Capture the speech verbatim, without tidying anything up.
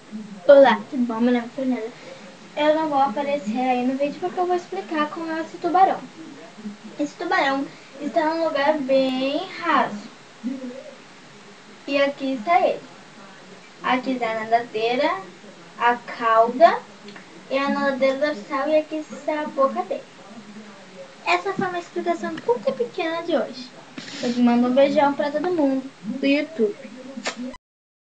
Olá, tudo bom? Meu nome é Fernanda. Eu não vou aparecer aí no vídeo porque eu vou explicar como é esse tubarão. Esse tubarão está num lugar bem raso. E aqui está ele. Aqui está a nadadeira, a cauda e a nadadeira dorsal, e aqui está a boca dele. Essa foi uma explicação curta e pequena de hoje. Eu te mando um beijão para todo mundo do YouTube.